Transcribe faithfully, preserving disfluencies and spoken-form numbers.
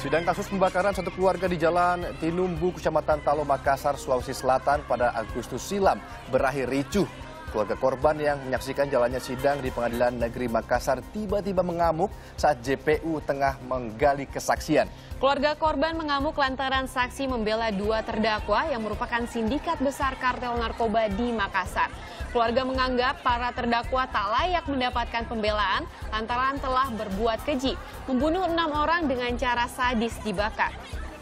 Sidang kasus pembakaran satu keluarga di Jalan Tinumbu, Kecamatan Talo, Makassar, Sulawesi Selatan pada Agustus silam berakhir ricuh. Keluarga korban yang menyaksikan jalannya sidang di Pengadilan Negeri Makassar tiba-tiba mengamuk saat J P U tengah menggali kesaksian. Keluarga korban mengamuk lantaran saksi membela dua terdakwa yang merupakan sindikat besar kartel narkoba di Makassar. Keluarga menganggap para terdakwa tak layak mendapatkan pembelaan lantaran telah berbuat keji, membunuh enam orang dengan cara sadis dibakar.